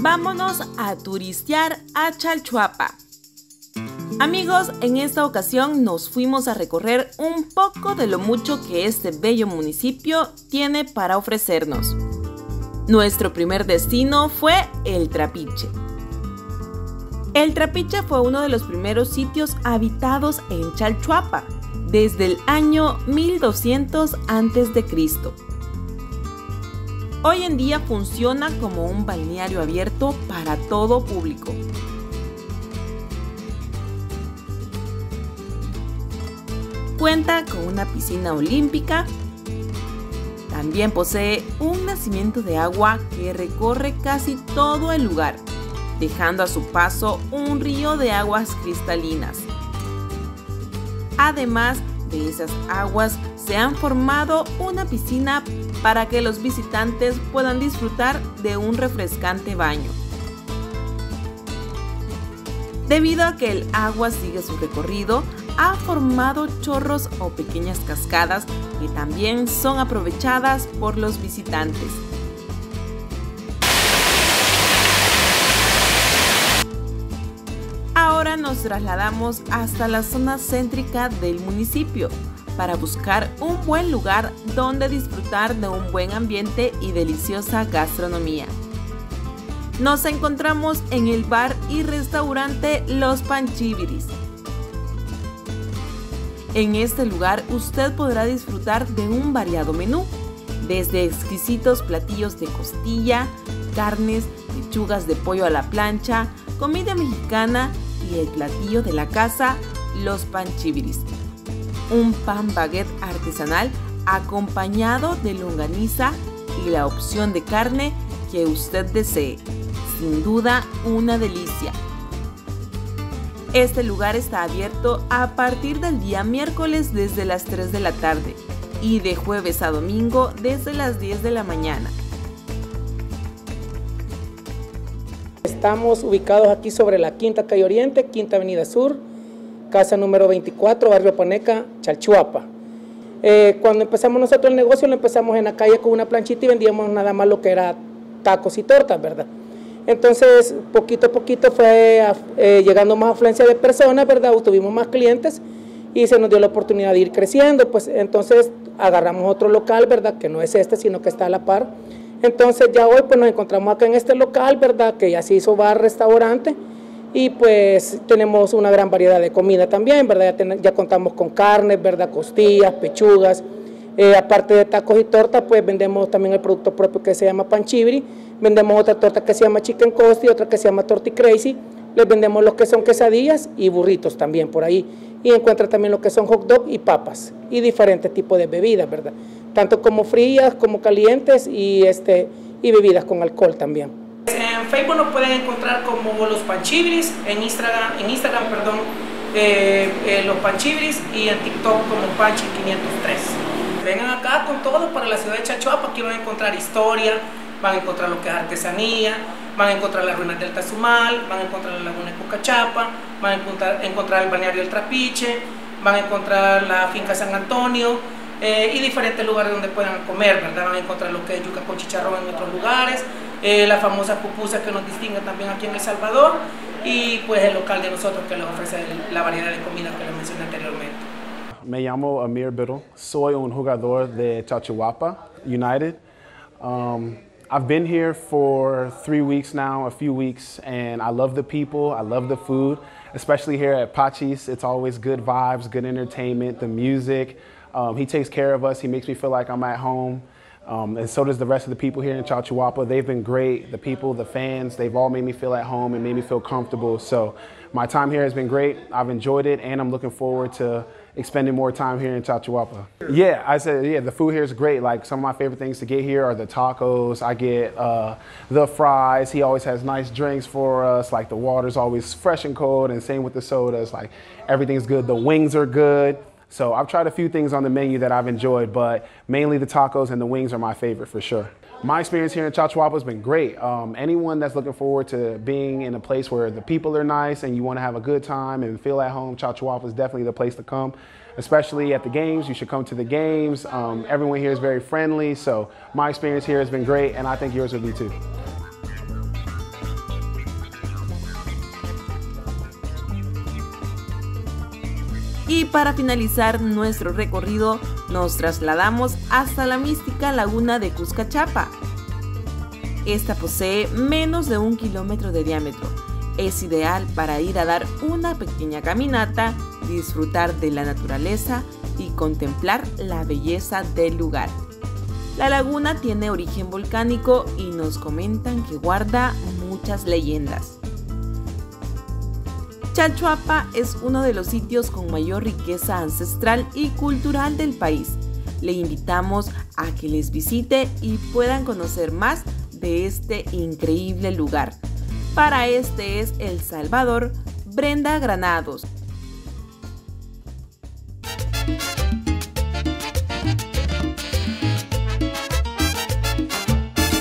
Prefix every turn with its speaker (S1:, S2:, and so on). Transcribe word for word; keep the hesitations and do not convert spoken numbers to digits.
S1: Vámonos a turistear a Chalchuapa. Amigos, en esta ocasión nos fuimos a recorrer un poco de lo mucho que este bello municipio tiene para ofrecernos. Nuestro primer destino fue El Trapiche. El Trapiche fue uno de los primeros sitios habitados en Chalchuapa, desde el año mil doscientos antes de Cristo. Hoy en día funciona como un balneario abierto para todo público. Cuenta con una piscina olímpica. También posee un nacimiento de agua que recorre casi todo el lugar, dejando a su paso un río de aguas cristalinas. Además de esas aguas, se han formado una piscina para que los visitantes puedan disfrutar de un refrescante baño. Debido a que el agua sigue su recorrido, ha formado chorros o pequeñas cascadas que también son aprovechadas por los visitantes. Ahora nos trasladamos hasta la zona céntrica del municipio para buscar un buen lugar donde disfrutar de un buen ambiente y deliciosa gastronomía. Nos encontramos en el bar y restaurante Los Panchibiris. En este lugar usted podrá disfrutar de un variado menú, desde exquisitos platillos de costilla, carnes, pechugas de pollo a la plancha, comida mexicana y el platillo de la casa, Los Panchibiris. Un pan baguette artesanal acompañado de longaniza y la opción de carne que usted desee. Sin duda, una delicia. Este lugar está abierto a partir del día miércoles desde las tres de la tarde y de jueves a domingo desde las diez de la mañana.
S2: Estamos ubicados aquí sobre la Quinta Calle Oriente, Quinta Avenida Sur, casa número veinticuatro, barrio Paneca, Chalchuapa. Eh, cuando empezamos nosotros el negocio, lo empezamos en la calle con una planchita y vendíamos nada más lo que era tacos y tortas, ¿verdad? Entonces, poquito a poquito fue eh, llegando más afluencia de personas, ¿verdad? Tuvimos más clientes y se nos dio la oportunidad de ir creciendo, pues entonces agarramos otro local, ¿verdad? Que no es este, sino que está a la par. Entonces ya hoy pues nos encontramos acá en este local, ¿verdad? Que ya se hizo bar, restaurante y pues tenemos una gran variedad de comida también, ¿verdad? Ya, ten, ya contamos con carnes, ¿verdad? Costillas, pechugas. Eh, aparte de tacos y tortas, pues vendemos también el producto propio que se llama Panchibiri, vendemos otra torta que se llama Chicken Cost y otra que se llama Torti Crazy, les vendemos lo que son quesadillas y burritos también por ahí, y encuentra también lo que son hot dog y papas, y diferentes tipos de bebidas, ¿verdad? Tanto como frías, como calientes, y, este, y bebidas con alcohol también. En Facebook nos pueden encontrar como Los Panchibiris, en Instagram, en Instagram perdón, eh, eh, Los Panchibiris, y en TikTok como Panchi quinientos tres. Vengan acá con todo para la ciudad de Chalchuapa, aquí van a encontrar historia, van a encontrar lo que es artesanía, van a encontrar las ruinas del Tazumal, van a encontrar la laguna de Cucachapa, van a encontrar, encontrar el balneario del Trapiche, van a encontrar la finca San Antonio eh, y diferentes lugares donde puedan comer, ¿verdad? Van a encontrar lo que es yuca con chicharrón en otros lugares, eh, la famosa pupusa que nos distingue también aquí en El Salvador y pues el local de nosotros que les ofrece la variedad de comida que les mencioné anteriormente.
S3: Me llamo Amir Biddle, soy un jugador de Chalchuapa United. Um, I've been here for three weeks now, a few weeks, and I love the people, I love the food, especially here at Pachis. It's always good vibes, good entertainment, the music. Um, he takes care of us, he makes me feel like I'm at home. Um, and so does the rest of the people here in Chalchuapa. They've been great. The people, the fans, they've all made me feel at home and made me feel comfortable. So my time here has been great. I've enjoyed it, and I'm looking forward to expending more time here in Chalchuapa. Yeah, I said, yeah, the food here is great. Like, some of my favorite things to get here are the tacos. I get uh, the fries. He always has nice drinks for us. Like, the water's always fresh and cold, and same with the sodas. Like, everything's good. The wings are good. So I've tried a few things on the menu that I've enjoyed, but mainly the tacos and the wings are my favorite for sure. My experience here in Chalchuapa has been great. Um, anyone that's looking forward to being in a place where the people are nice and you want to have a good time and feel at home, Chalchuapa is definitely the place to come. Especially at the games, you should come to the games. Um, everyone here is very friendly, so my experience here has been great, and I think yours will be too.
S1: Y para finalizar nuestro recorrido, nos trasladamos hasta la mística laguna de Cuscachapa. Esta posee menos de un kilómetro de diámetro. Es ideal para ir a dar una pequeña caminata, disfrutar de la naturaleza y contemplar la belleza del lugar. La laguna tiene origen volcánico y nos comentan que guarda muchas leyendas. Chalchuapa es uno de los sitios con mayor riqueza ancestral y cultural del país. Le invitamos a que les visite y puedan conocer más de este increíble lugar. Para Este es El Salvador, Brenda Granados.